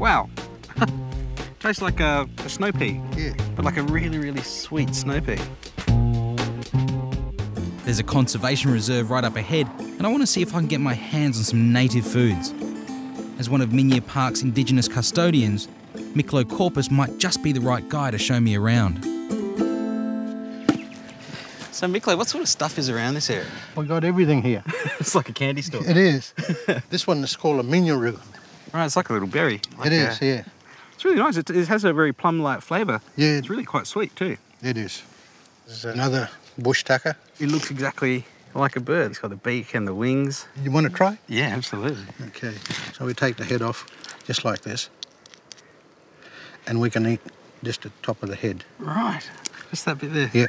Wow. Tastes like a snow pea. Yeah. But like a really, really sweet snow pea. There's a conservation reserve right up ahead, and I want to see if I can get my hands on some native foods. As one of Minya Park's Indigenous custodians, Miklo Corpus might just be the right guy to show me around. So Miklo, what sort of stuff is around this area? We got everything here. It's like a candy store. It is. This one is called a minyaru. Right, it's like a little berry. Like It is, yeah. It's really nice. It has a very plum-like flavour. Yeah. It's really quite sweet too. It is. This is another bush tucker. It looks exactly like a bird. It's got the beak and the wings. You want to try? Yeah, absolutely. Okay. So we take the head off, just like this. And we can eat just the top of the head. Right, just that bit there. Yeah.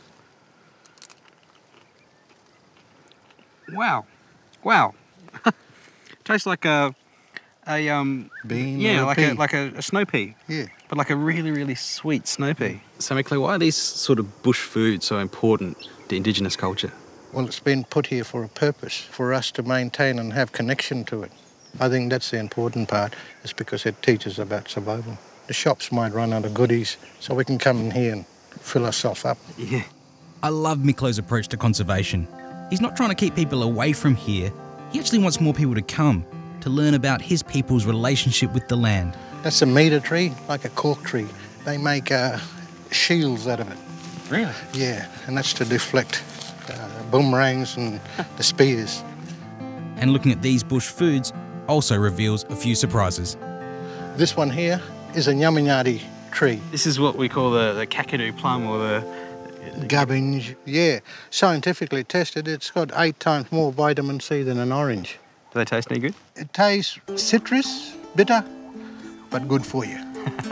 Wow, wow. Tastes like a bean. Yeah, or like pea. a snow pea. Yeah. But like a really, really sweet snow pea. So Miklo, why are these sort of bush foods so important to Indigenous culture? Well, it's been put here for a purpose, for us to maintain and have connection to it. I think that's the important part, is because it teaches about survival. The shops might run out of goodies, so we can come in here and fill ourselves up. Yeah. I love Miklo's approach to conservation. He's not trying to keep people away from here. He actually wants more people to come, to learn about his people's relationship with the land. That's a meter tree, like a cork tree. They make shields out of it. Really? Yeah, and that's to deflect boomerangs and the spears. And looking at these bush foods also reveals a few surprises. This one here is a nyaminyati tree. This is what we call the Kakadu plum, or the... Gubbinge. Yeah, scientifically tested, it's got 8 times more vitamin C than an orange. Do they taste any good? It tastes citrus, bitter, but good for you.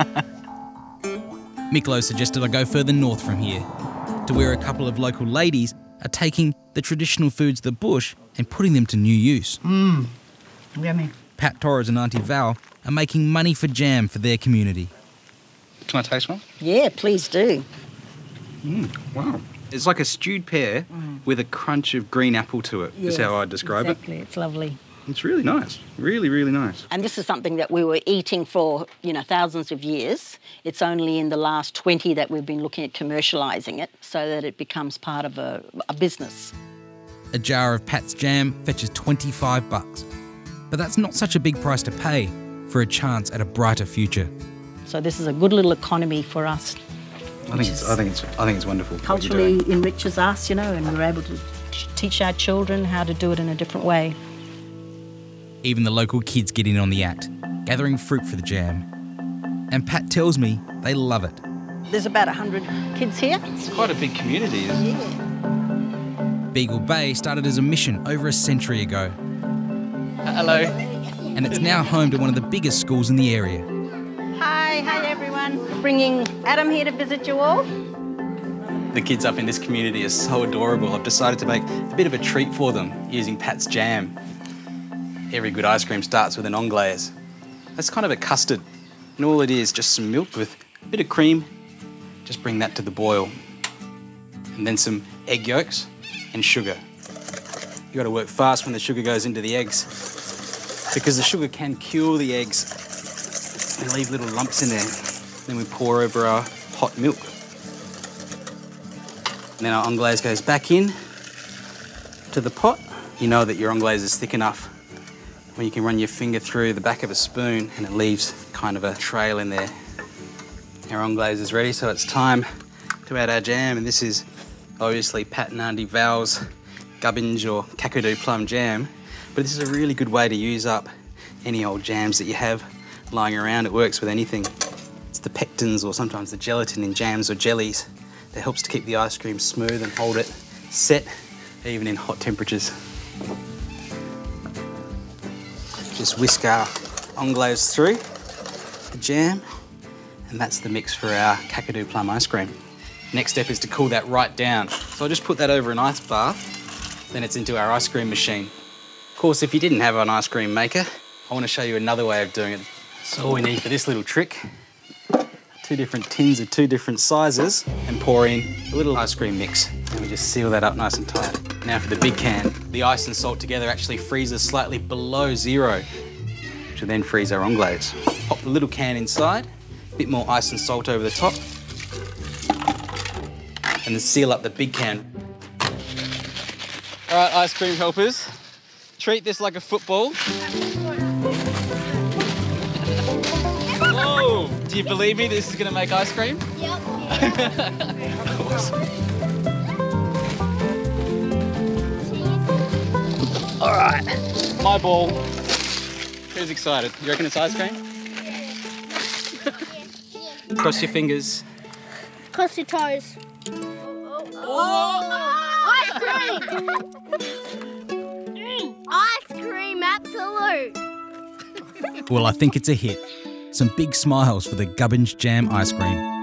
Miklo suggested I go further north from here, to where a couple of local ladies are taking the traditional foods of the bush and putting them to new use. Yummy. Pat Torres and Auntie Val are making money for jam for their community. Can I taste one? Yeah, please do. Wow. It's like a stewed pear with a crunch of green apple to it, is how I'd describe exactly. It's lovely. it. It's really nice. Really, really nice. And this is something that we were eating for, thousands of years. It's only in the last 20 that we've been looking at commercialising it so that it becomes part of a business. A jar of Pat's jam fetches $25. But that's not such a big price to pay for a chance at a brighter future. So this is a good little economy for us. I think it's wonderful. Culturally enriches us, and we're able to teach our children how to do it in a different way. Even the local kids get in on the act, gathering fruit for the jam. And Pat tells me they love it. There's about 100 kids here. It's quite a big community, isn't it? Yeah. Beagle Bay started as a mission over a century ago. Hello. And it's now home to one of the biggest schools in the area. Hi everyone. Bringing Adam here to visit you all. The kids up in this community are so adorable. I've decided to make a bit of a treat for them using Pat's jam. Every good ice cream starts with an anglaise. That's kind of a custard. And all it is, just some milk with a bit of cream. Just bring that to the boil. And then some egg yolks and sugar. You gotta work fast when the sugar goes into the eggs, because the sugar can cure the eggs and leave little lumps in there. Then we pour over our hot milk. And then our anglaise goes back in to the pot. You know that your anglaise is thick enough when you can run your finger through the back of a spoon and it leaves kind of a trail in there. Our anglaise is ready, so it's time to add our jam, and this is obviously Pat and Auntie Val's Gubbinge or Kakadu plum jam, but this is a really good way to use up any old jams that you have lying around. It works with anything. It's the pectins, or sometimes the gelatin in jams or jellies, that helps to keep the ice cream smooth and hold it set even in hot temperatures. Just whisk our anglaise through the jam, and that's the mix for our Kakadu plum ice cream. Next step is to cool that right down. So I'll just put that over an ice bath, then it's into our ice cream machine. Of course, if you didn't have an ice cream maker, I want to show you another way of doing it. So all we need for this little trick, 2 different tins of 2 different sizes, and pour in a little ice cream mix. And we just seal that up nice and tight. Now for the big can. The ice and salt together actually freezes slightly below 0, which will then freeze our anglaise. Pop the little can inside, a bit more ice and salt over the top, and then seal up the big can. All right, ice cream helpers, treat this like a football. Whoa! Do you believe me this is going to make ice cream? Yep. All right, my ball. Who's excited? You reckon it's ice cream? Cross your fingers. Cross your toes. Ice cream! Ice cream, absolute. Well, I think it's a hit. Some big smiles for the Gubbins Jam ice cream.